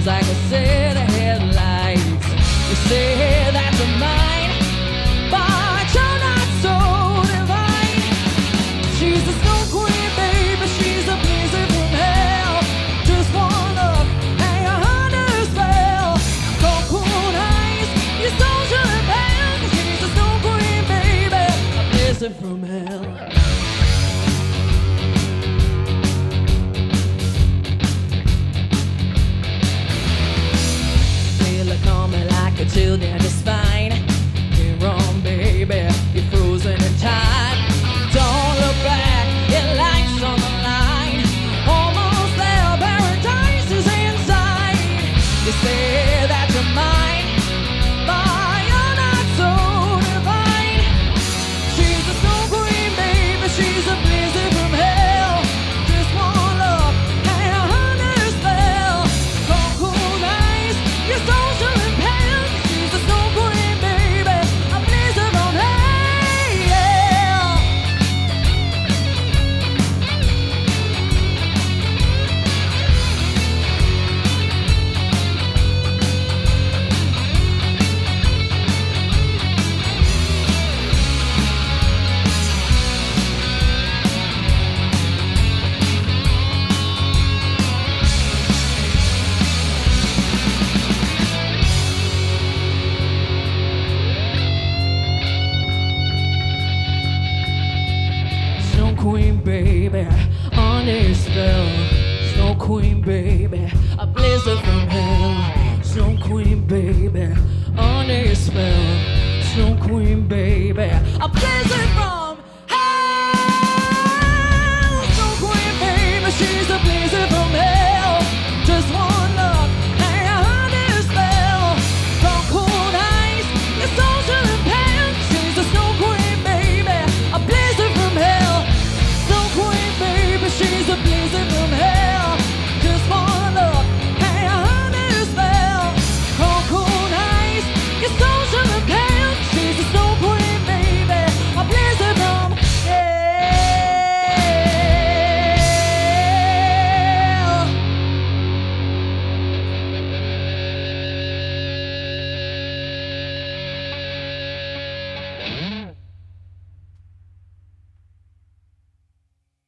like a set of headlights. You say that you're mine, but you're not so divine. She's the snow queen, baby, she's a blizzard from hell. Just one look and you're under her spell. Cold, cool eyes, your soul's your band. She's the snow queen, baby, a blizzard from hell. Like a chill down your spine. You're wrong, baby, you're frozen in time. Don't look back, your life's on the line. Almost there, paradise is inside. You say that you're mine, but you're not so divine. She's a snow queen, baby, she's a blizzard from hell. Just one look and you're under her spell. Cold, cool eyes, your soul's your queen, baby, under your spell. Snow queen, baby, a blizzard from hell. Snow queen, baby, under your spell. Snow queen, baby, a blizzard from hell. Snow queen, baby, she's a blizzard from hell. Just one look and you're under your spell. Cold, cold eyes, your soul's your pants. She's a snow queen, baby, a blizzard from hell. Queen, baby, she's a blizzard from hell. Just one look and you're under her spell. Cold, cold eyes, your soul's in the pan. She's a snow queen, baby, a blizzard from hell.